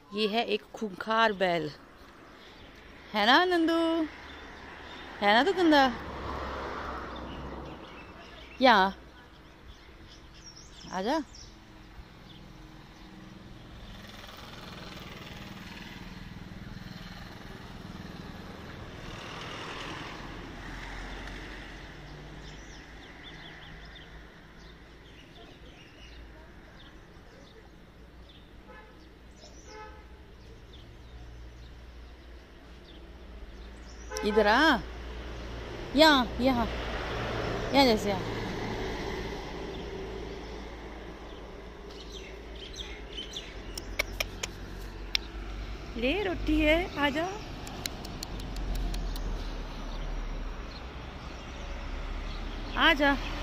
ये है एक खूंखार बैल, है ना नंदू? है ना तो गंदा? यहाँ आजा। इधर आ। यहाँ यहाँ यहाँ जैसे आ। ले रोटी है, आजा। आजा।